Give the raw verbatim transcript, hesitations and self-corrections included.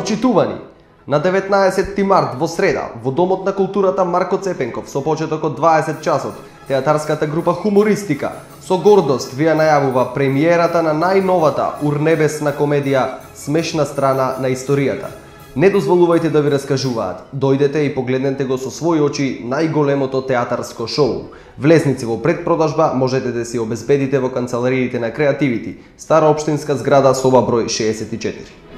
Почитувани, на деветнаесетти март во среда во Домот на културата Марко Цепенков со почеток од дваесет часот, театарската група Хумористика со гордост ви ја најавува премиерата на најновата урнебесна комедија Смешна страна на историјата. Не дозволувајте да ви раскажуваат. Дојдете и погледнете го со своји очи најголемото театарско шоу. Влезници во предпродажба можете да си обезбедите во канцелариите на Креативити, Стара општинска зграда, соба број шеесет и четири.